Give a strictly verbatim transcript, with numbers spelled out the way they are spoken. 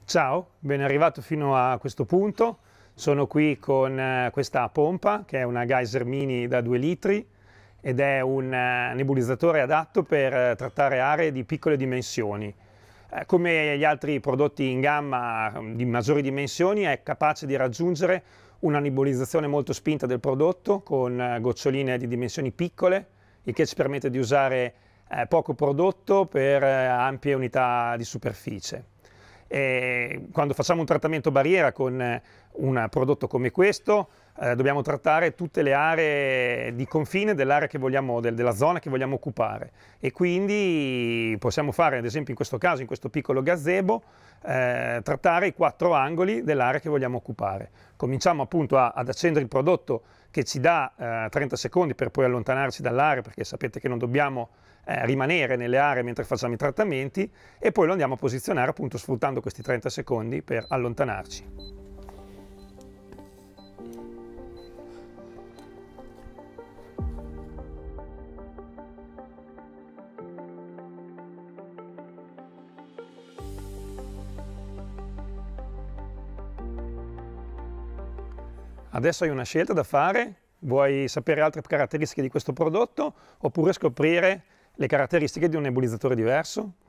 Ciao, ben arrivato fino a questo punto. Sono qui con eh, questa pompa che è una Geyser Mini da due litri ed è un eh, nebulizzatore adatto per eh, trattare aree di piccole dimensioni. Eh, come gli altri prodotti in gamma mm, di maggiori dimensioni è capace di raggiungere una nebulizzazione molto spinta del prodotto con eh, goccioline di dimensioni piccole, il che ci permette di usare eh, poco prodotto per eh, ampie unità di superficie. E quando facciamo un trattamento barriera con un prodotto come questo, eh, dobbiamo trattare tutte le aree di confine dell'area che vogliamo, del, della zona che vogliamo occupare, e quindi possiamo fare, ad esempio in questo caso, in questo piccolo gazebo, eh, trattare i quattro angoli dell'area che vogliamo occupare. Cominciamo appunto a, ad accendere il prodotto che ci dà eh, trenta secondi per poi allontanarci dall'area, perché sapete che non dobbiamo Eh, rimanere nelle aree mentre facciamo i trattamenti, e poi lo andiamo a posizionare appunto sfruttando questi trenta secondi per allontanarci. Adesso hai una scelta da fare: vuoi sapere altre caratteristiche di questo prodotto oppure scoprire le caratteristiche di un nebulizzatore diverso?